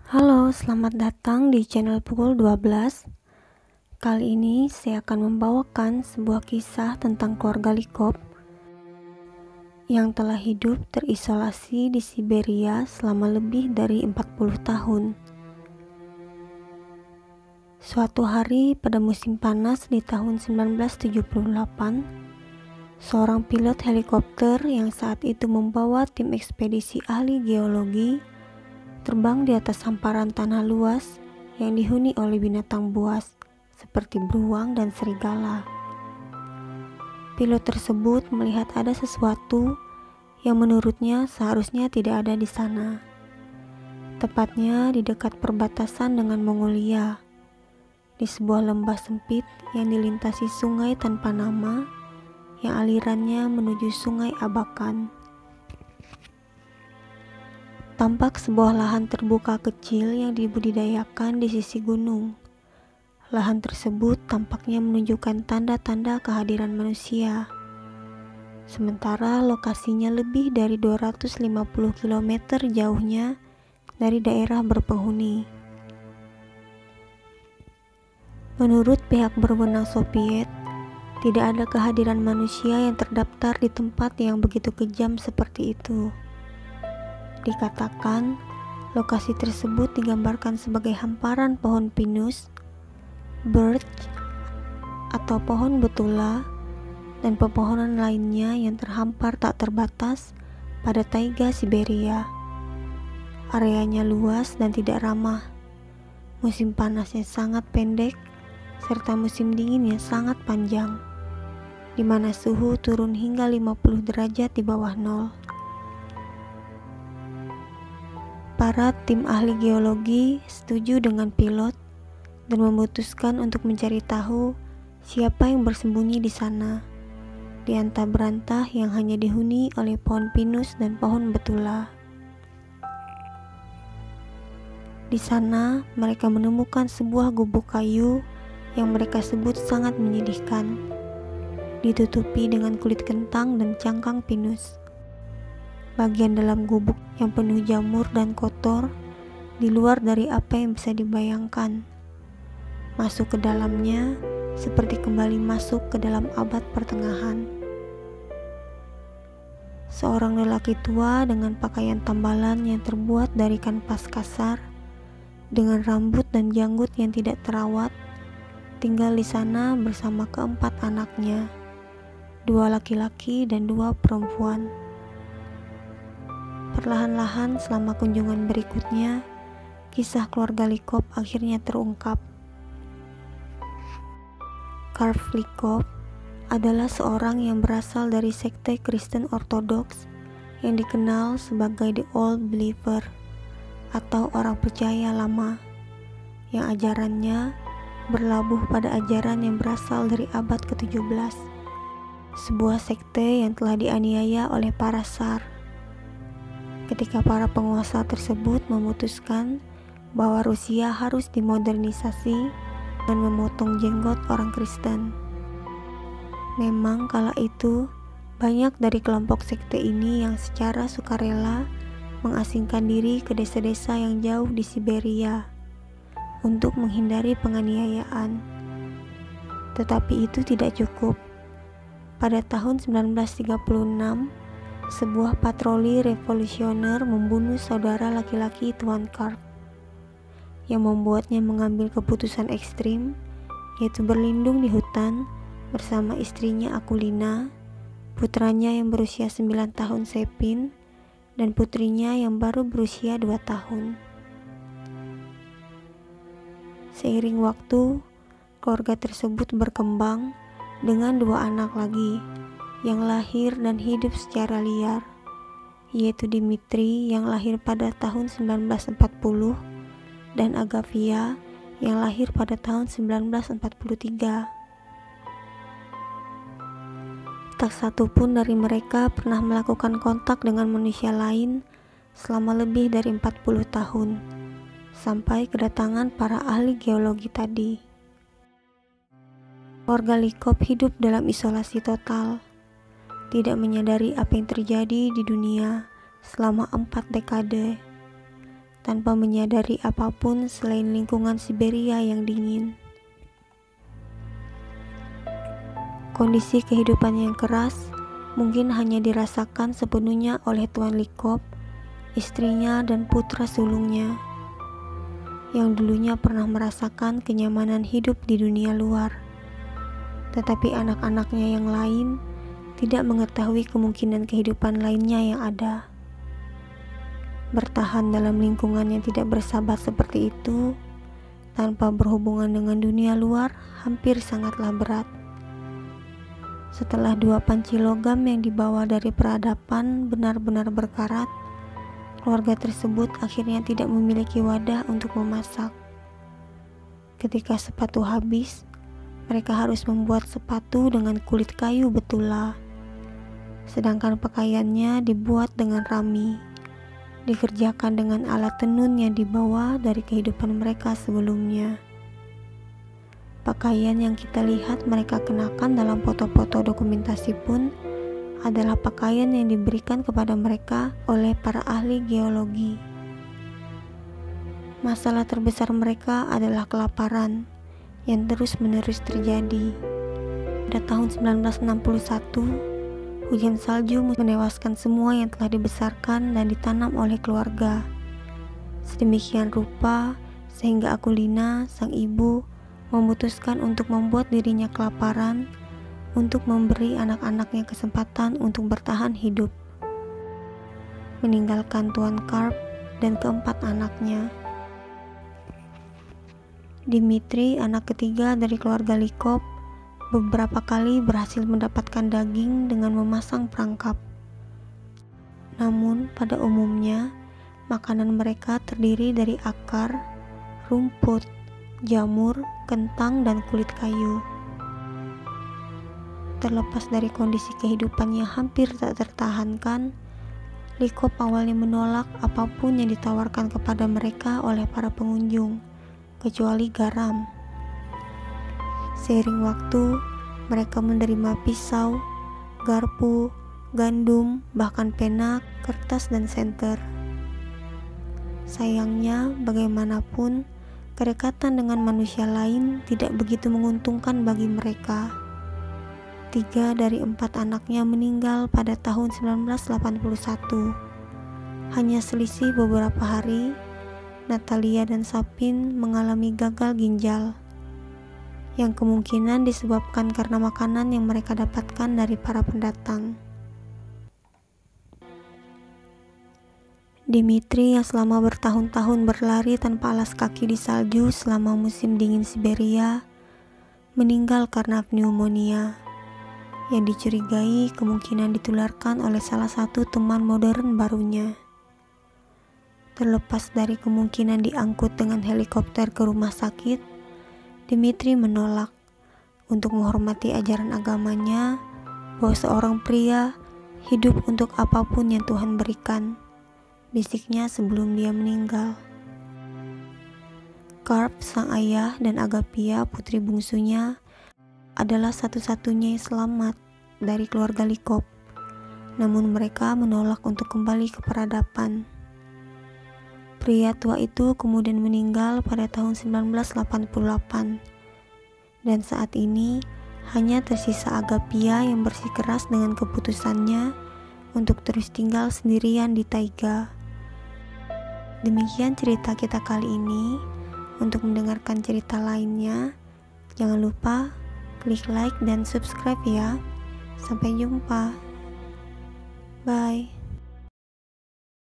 Halo, selamat datang di channel Pukul 12. Kali ini saya akan membawakan sebuah kisah tentang keluarga Likop yang telah hidup terisolasi di Siberia selama lebih dari 40 tahun. Suatu hari pada musim panas di tahun 1978, seorang pilot helikopter yang saat itu membawa tim ekspedisi ahli geologi terbang di atas hamparan tanah luas yang dihuni oleh binatang buas seperti beruang dan serigala. Pilot tersebut melihat ada sesuatu yang menurutnya seharusnya tidak ada di sana. Tepatnya di dekat perbatasan dengan Mongolia, di sebuah lembah sempit yang dilintasi sungai tanpa nama yang alirannya menuju Sungai Abakan. Tampak sebuah lahan terbuka kecil yang dibudidayakan di sisi gunung. Lahan tersebut tampaknya menunjukkan tanda-tanda kehadiran manusia. Sementara lokasinya lebih dari 250 km jauhnya dari daerah berpenghuni. Menurut pihak berwenang Soviet, tidak ada kehadiran manusia yang terdaftar di tempat yang begitu kejam seperti itu. Dikatakan, lokasi tersebut digambarkan sebagai hamparan pohon pinus, birch, atau pohon betula, dan pepohonan lainnya yang terhampar tak terbatas pada taiga Siberia. Areanya luas dan tidak ramah, musim panasnya sangat pendek, serta musim dinginnya sangat panjang, di mana suhu turun hingga 50 derajat di bawah nol. Para tim ahli geologi setuju dengan pilot dan memutuskan untuk mencari tahu siapa yang bersembunyi di sana, di antah-berantah yang hanya dihuni oleh pohon pinus dan pohon betula. Di sana, mereka menemukan sebuah gubuk kayu yang mereka sebut sangat menyedihkan, ditutupi dengan kulit kentang dan cangkang pinus. Bagian dalam gubuk yang penuh jamur dan kotor, di luar dari apa yang bisa dibayangkan. Masuk ke dalamnya seperti kembali masuk ke dalam abad pertengahan. Seorang lelaki tua dengan pakaian tambalan yang terbuat dari kanvas kasar, dengan rambut dan janggut yang tidak terawat, tinggal di sana bersama keempat anaknya, 2 laki-laki dan 2 perempuan. Perlahan-lahan selama kunjungan berikutnya, kisah keluarga Likop akhirnya terungkap. Karl Likop adalah seorang yang berasal dari sekte Kristen Ortodoks yang dikenal sebagai The Old Believer atau orang percaya lama, yang ajarannya berlabuh pada ajaran yang berasal dari abad ke-17, sebuah sekte yang telah dianiaya oleh para Tsar. Ketika para penguasa tersebut memutuskan bahwa Rusia harus dimodernisasi dan memotong jenggot orang Kristen. Memang kala itu, banyak dari kelompok sekte ini yang secara sukarela mengasingkan diri ke desa-desa yang jauh di Siberia untuk menghindari penganiayaan. Tetapi itu tidak cukup. Pada tahun 1936, sebuah patroli revolusioner membunuh saudara laki-laki Tuan Karl, yang membuatnya mengambil keputusan ekstrim, yaitu berlindung di hutan bersama istrinya Akulina, putranya yang berusia 9 tahun Sepin, dan putrinya yang baru berusia 2 tahun. Seiring waktu, keluarga tersebut berkembang dengan 2 anak lagi yang lahir dan hidup secara liar, yaitu Dimitri yang lahir pada tahun 1940 dan Agafia yang lahir pada tahun 1943. Tak satu pun dari mereka pernah melakukan kontak dengan manusia lain selama lebih dari 40 tahun, sampai kedatangan para ahli geologi tadi. Keluarga Likop hidup dalam isolasi total, tidak menyadari apa yang terjadi di dunia selama 4 dekade. tanpa menyadari apapun selain lingkungan Siberia yang dingin. Kondisi kehidupan yang keras mungkin hanya dirasakan sepenuhnya oleh Tuan Likop, istrinya dan putra sulungnya, yang dulunya pernah merasakan kenyamanan hidup di dunia luar. Tetapi anak-anaknya yang lain tidak mengetahui kemungkinan kehidupan lainnya yang ada. Bertahan dalam lingkungan yang tidak bersahabat seperti itu, tanpa berhubungan dengan dunia luar, hampir sangatlah berat. Setelah 2 panci logam yang dibawa dari peradaban benar-benar berkarat, keluarga tersebut akhirnya tidak memiliki wadah untuk memasak. Ketika sepatu habis, mereka harus membuat sepatu dengan kulit kayu betula. Sedangkan pakaiannya dibuat dengan rami, dikerjakan dengan alat tenun yang dibawa dari kehidupan mereka sebelumnya. Pakaian yang kita lihat mereka kenakan dalam foto-foto dokumentasi pun adalah pakaian yang diberikan kepada mereka oleh para ahli geologi. Masalah terbesar mereka adalah kelaparan yang terus-menerus terjadi. Pada tahun 1961, hujan salju menewaskan semua yang telah dibesarkan dan ditanam oleh keluarga. Sedemikian rupa sehingga Akulina, sang ibu, memutuskan untuk membuat dirinya kelaparan untuk memberi anak-anaknya kesempatan untuk bertahan hidup, meninggalkan Tuan Karp dan keempat anaknya. Dimitri, anak ketiga dari keluarga Likop, beberapa kali berhasil mendapatkan daging dengan memasang perangkap. Namun pada umumnya makanan mereka terdiri dari akar, rumput, jamur, kentang, dan kulit kayu. Terlepas dari kondisi kehidupan yang hampir tak tertahankan, Likop awalnya menolak apapun yang ditawarkan kepada mereka oleh para pengunjung, kecuali garam. Seiring waktu, mereka menerima pisau, garpu, gandum, bahkan pena, kertas, dan senter. Sayangnya, bagaimanapun, kedekatan dengan manusia lain tidak begitu menguntungkan bagi mereka. 3 dari 4 anaknya meninggal pada tahun 1981. Hanya selisih beberapa hari, Natalia dan Sapin mengalami gagal ginjal, yang kemungkinan disebabkan karena makanan yang mereka dapatkan dari para pendatang. Dimitri, yang selama bertahun-tahun berlari tanpa alas kaki di salju selama musim dingin Siberia, meninggal karena pneumonia yang dicurigai kemungkinan ditularkan oleh salah satu teman modern barunya. Terlepas dari kemungkinan diangkut dengan helikopter ke rumah sakit, Dimitri menolak untuk menghormati ajaran agamanya bahwa seorang pria hidup untuk apapun yang Tuhan berikan, bisiknya sebelum dia meninggal. Karp, sang ayah, dan Agapia, putri bungsunya, adalah satu-satunya yang selamat dari keluarga Likop, namun mereka menolak untuk kembali ke peradaban. Pria tua itu kemudian meninggal pada tahun 1988, dan saat ini hanya tersisa Agapia yang bersikeras dengan keputusannya untuk terus tinggal sendirian di taiga. Demikian cerita kita kali ini. Untuk mendengarkan cerita lainnya, jangan lupa klik like dan subscribe ya. Sampai jumpa. Bye.